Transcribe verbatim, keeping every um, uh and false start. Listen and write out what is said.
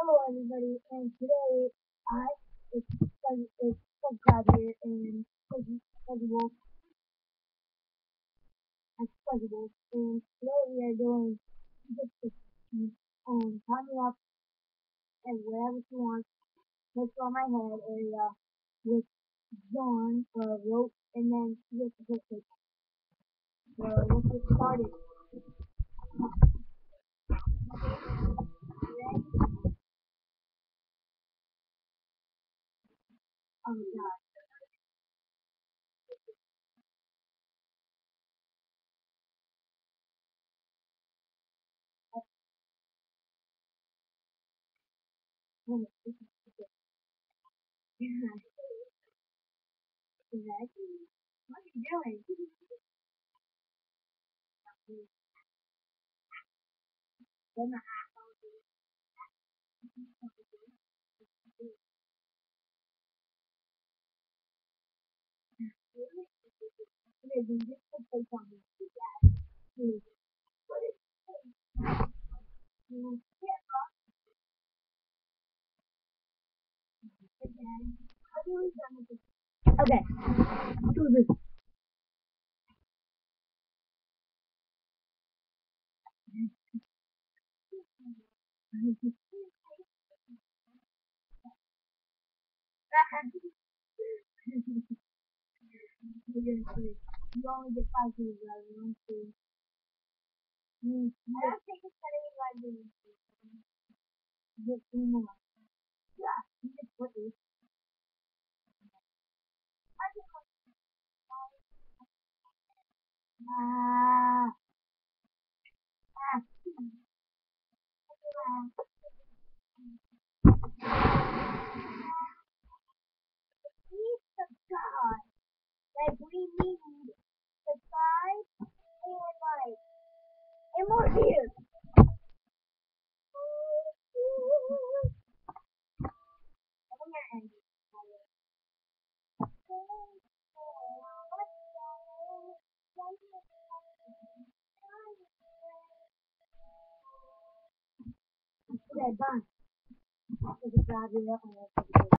Hello everybody, and today I it's Fuzzy, it's Fuzzy here, and Fuzzy, Fuzzy Wolf, and Fuzzy Wolf, and today we are doing just this, um, tie me up and whatever you want, put on my head area with yarn or rope, and then with the hook. So let's get started. Ready? Oh my god. Exactly. What are you doing? Then I did this to play something. Please. Okay, do this. You only get five pieces out of one two. Mm, I don't think it's gonna be like this. Get two more. Yeah, you can split this. Ah, ah, ah. Please subscribe. Like we need subscribe and like and more views. I'm gonna end it. Okay, done. Subscribe.